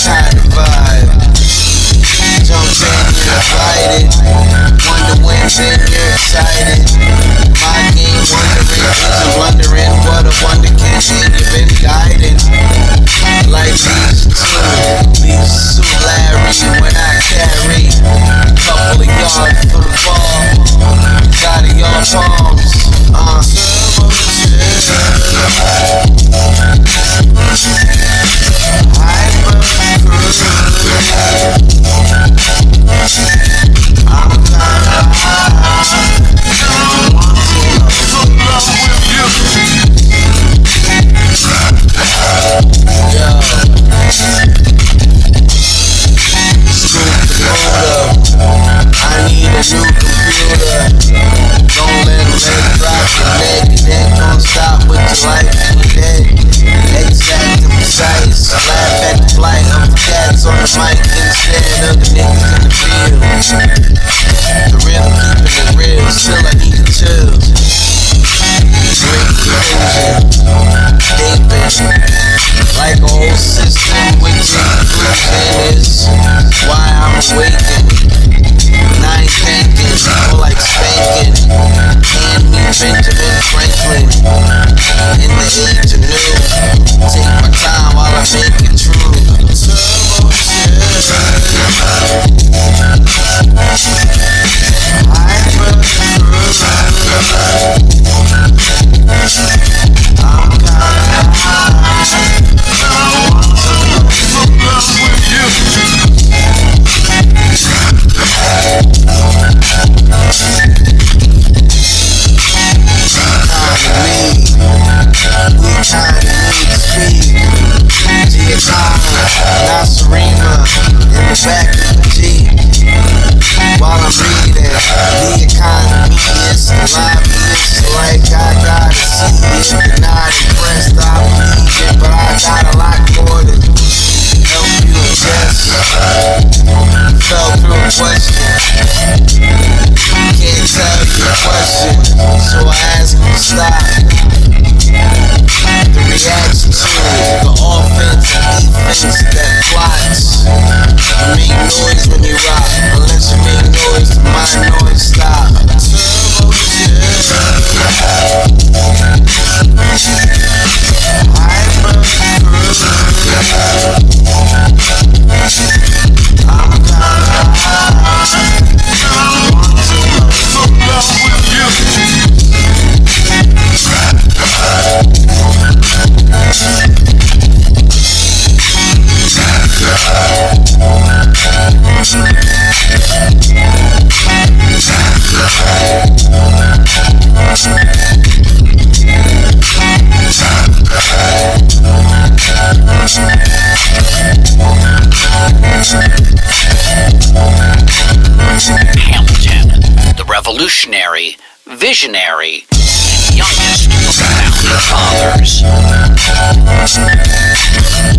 kind of vibe. Jump in, you're invited. Wonder when, then you're excited. My game wondering, is a blundering. What a wonder can you've been guiding. Like these two Larry when I carry couple of yards for the ball. Out of your palms. Like a whole system with conclusion is why I'm awakened. And I ain't thinking, more like spanking. Hand me Benjamin Franklin. In the age of new, take my time while I make it true. So I ask you to stop. The reaction to it, the offense and defense that plots. You make noise when you rock. Unless you make noise, my noise stop. Hamilton, the revolutionary, visionary, and youngest of the founding fathers.